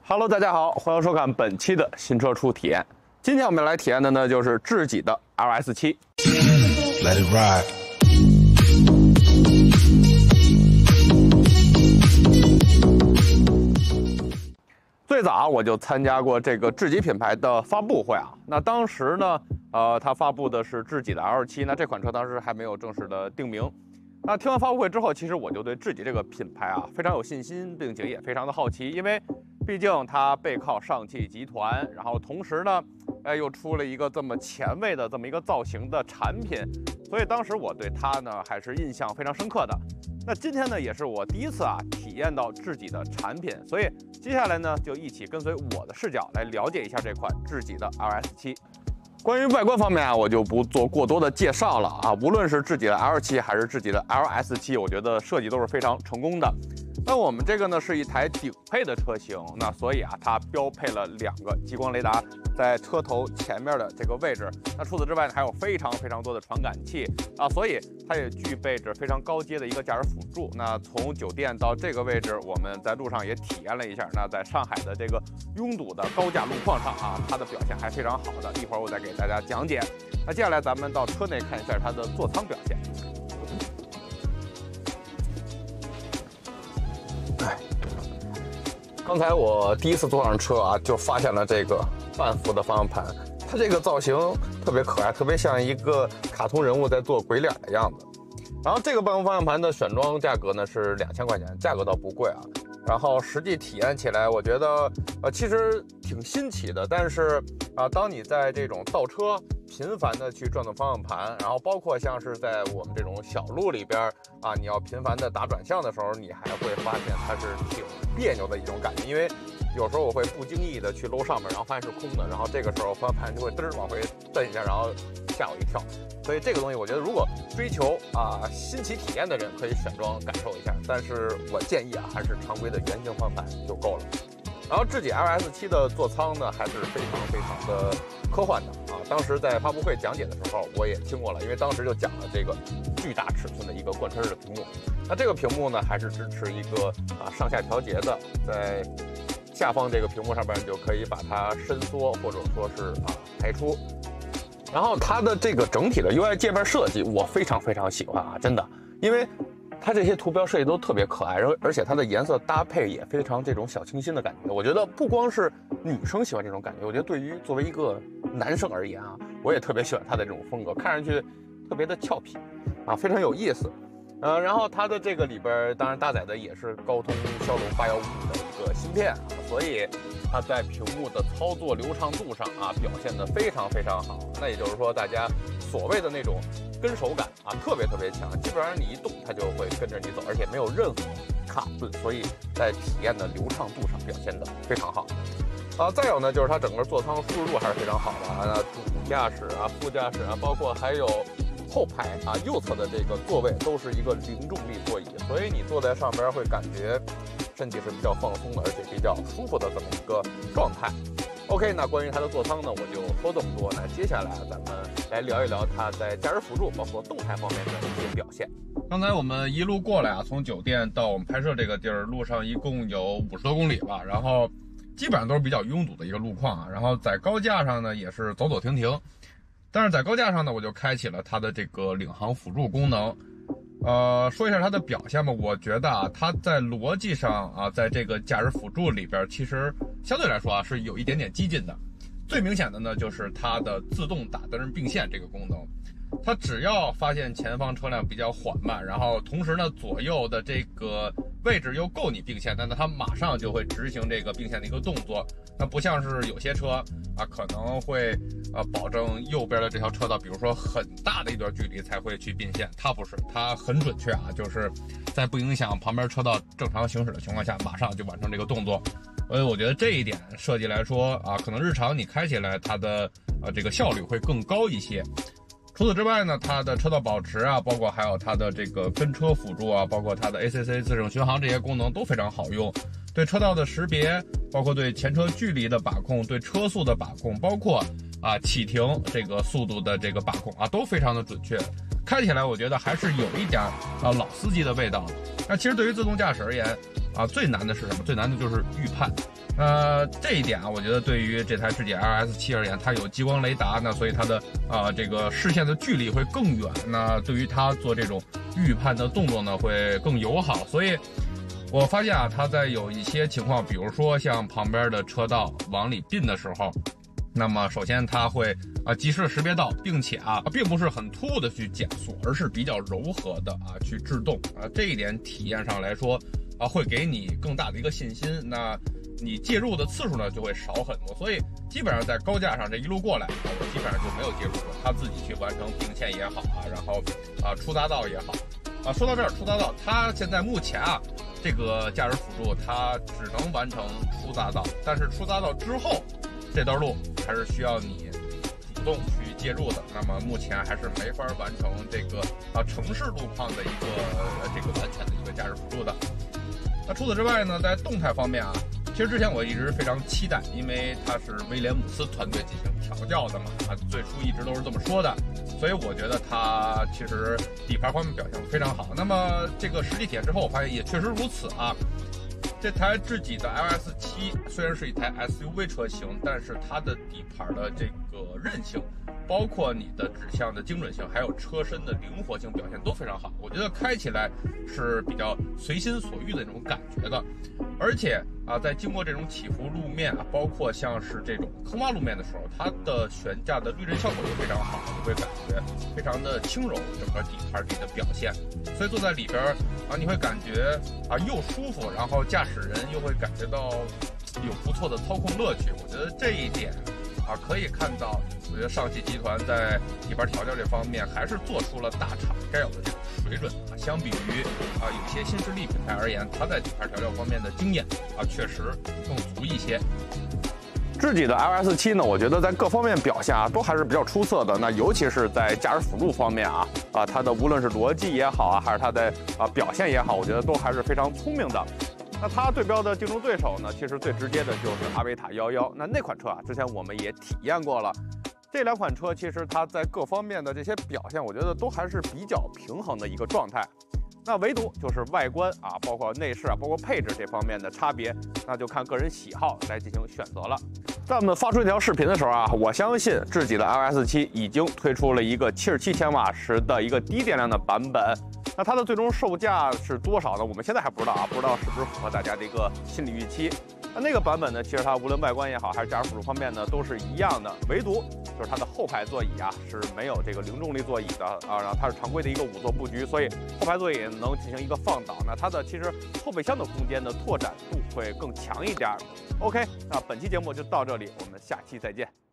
Hello， 大家好，欢迎收看本期的新车初体验。今天我们来体验的呢，就是智己的 LS7。Let it ride。最早我就参加过这个智己品牌的发布会啊。那当时呢，它发布的是智己的 L7，那这款车当时还没有正式的定名。那听完发布会之后，其实我就对智己这个品牌啊非常有信心，并且也非常的好奇，因为毕竟它背靠上汽集团，然后同时呢，又出了一个这么前卫的这么一个造型的产品，所以当时我对它呢还是印象非常深刻的。那今天呢也是我第一次体验到智己的产品，所以接下来呢就一起跟随我的视角来了解一下这款智己的 LS7。关于外观方面我就不做过多的介绍了无论是智己的 L7还是智己的 LS7，我觉得设计都是非常成功的。那我们这个呢是一台顶配的车型，那所以它标配了2个激光雷达在车头前面的这个位置。那除此之外呢，还有非常多的传感器所以它也具备着非常高阶的一个驾驶辅助。那从酒店到这个位置，我们在路上也体验了一下。那在上海的这个拥堵的高架路况上它的表现还非常好的。一会儿我再给大家讲解。那接下来咱们到车内看一下它的座舱表现。刚才我第一次坐上车就发现了这个半幅的方向盘，它这个造型特别可爱，特别像一个卡通人物在做鬼脸的样子。然后这个半幅方向盘的选装价格呢是2000块钱，价格倒不贵然后实际体验起来，我觉得其实挺新奇的。但是当你在这种倒车频繁的去转动方向盘，然后包括像是在我们这种小路里边你要频繁的打转向的时候，你还会发现它是挺别扭的一种感觉。因为有时候我会不经意的去搂上面，然后发现是空的，然后这个时候方向盘就会嘚儿往回蹬一下，然后吓我一跳。所以这个东西我觉得如果追求新奇体验的人可以选装感受一下，但是我建议还是常规的圆形方向盘就够了。然后智己 LS7 的座舱呢还是非常的科幻的当时在发布会讲解的时候我也听过了，因为当时就讲了这个巨大尺寸的一个贯穿式的屏幕。那这个屏幕呢还是支持一个上下调节的，在下方这个屏幕上面就可以把它伸缩或者说是排出。然后它的这个整体的 UI 界面设计我非常喜欢真的，因为它这些图标设计都特别可爱，而且它的颜色搭配也非常这种小清新的感觉。我觉得不光是女生喜欢这种感觉，我觉得对于作为一个男生而言我也特别喜欢它的这种风格，看上去特别的俏皮非常有意思。然后它的这个里边当然搭载的也是高通骁龙815的一个芯片所以它在屏幕的操作流畅度上表现得非常好。那也就是说大家所谓的那种跟手感特别强，基本上你一动它就会跟着你走，而且没有任何卡顿，所以在体验的流畅度上表现得非常好。再有呢就是它整个座舱舒适度还是非常好的主驾驶副驾驶包括还有后排右侧的这个座位都是一个零重力座椅，所以你坐在上边会感觉身体是比较放松的，而且比较舒服的这么一个状态。OK， 那关于它的座舱呢，我就说这么多。那接下来咱们来聊一聊它在驾驶辅助包括动态方面的一些表现。刚才我们一路过来从酒店到我们拍摄这个地儿，路上一共有50多公里吧，然后基本上都是比较拥堵的一个路况然后在高架上呢也是走停停。但是在高架上呢，我就开启了它的这个领航辅助功能。说一下它的表现吧。我觉得它在逻辑上在这个驾驶辅助里边，其实相对来说是有一点点激进的。最明显的呢，就是它的自动打灯并线这个功能。它只要发现前方车辆比较缓慢，然后同时呢左右的这个位置又够你并线，那它马上就会执行这个并线的一个动作。那不像是有些车可能会保证右边的这条车道，比如说很大的一段距离才会去并线，它不是，它很准确就是在不影响旁边车道正常行驶的情况下，马上就完成这个动作。所以我觉得这一点设计来说可能日常你开起来它的这个效率会更高一些。除此之外呢，它的车道保持包括还有它的这个跟车辅助包括它的 ACC 自适巡航这些功能都非常好用。对车道的识别，包括对前车距离的把控，对车速的把控，包括启停这个速度的这个把控都非常的准确。开起来我觉得还是有一点老司机的味道的。那其实对于自动驾驶而言最难的是什么？最难的就是预判。这一点啊，我觉得对于这台智己 LS7而言，它有激光雷达，那所以它的这个视线的距离会更远，那对于它做这种预判的动作呢，会更友好。所以我发现啊，它在有一些情况，比如说像旁边的车道往里并的时候，那么首先它会及时的识别到，并且并不是很突兀的去减速，而是比较柔和的去制动这一点体验上来说会给你更大的一个信心。那你介入的次数呢就会少很多，所以基本上在高架上这一路过来我基本上就没有介入过，他自己去完成并线也好然后出匝道也好说到这儿，出匝道它现在目前这个驾驶辅助它只能完成出匝道，但是出匝道之后这段路还是需要你主动去介入的。那么目前还是没法完成这个城市路况的一个这个完全的一个驾驶辅助的。那除此之外呢，在动态方面其实之前我一直非常期待，因为它是威廉姆斯团队进行调教的嘛，最初一直都是这么说的，所以我觉得它其实底盘方面表现非常好。那么这个实际体验之后，我发现也确实如此这台智己的 LS7虽然是一台 SUV 车型，但是它的底盘的这个韧性，包括你的指向的精准性，还有车身的灵活性表现都非常好。我觉得开起来是比较随心所欲的那种感觉的，而且在经过这种起伏路面包括像是这种坑洼路面的时候，它的悬架的滤震效果也非常好，你会感觉非常的轻柔，整个底盘里的表现。所以坐在里边你会感觉又舒服，然后驾驶人又会感觉到有不错的操控乐趣。我觉得这一点可以看到，我觉得上汽集团在底盘调教这方面还是做出了大厂该有的这种水准相比于有些新势力品牌而言，它在底盘调教方面的经验确实更足一些。 智己的 LS7呢，我觉得在各方面表现都还是比较出色的。那尤其是在驾驶辅助方面它的无论是逻辑也好还是它的表现也好，我觉得都还是非常聪明的。那它对标的竞争对手呢，其实最直接的就是阿维塔11。那款车之前我们也体验过了。这两款车其实它在各方面的这些表现，我觉得都还是比较平衡的一个状态。那唯独就是外观包括内饰包括配置这方面的差别，那就看个人喜好来进行选择了。在我们发出这条视频的时候我相信智己的 LS7已经推出了一个77千瓦时的一个低电量的版本。那它的最终售价是多少呢？我们现在还不知道不知道是不是符合大家的一个心理预期。那个版本呢，其实它无论外观也好，还是驾驶辅助方面呢，都是一样的，唯独就是它的后排座椅是没有这个零重力座椅的然后它是常规的一个5座布局，所以后排座椅能进行一个放倒。那它的其实后备箱的空间的拓展度会更强一点。OK， 那本期节目就到这里，我们下期再见。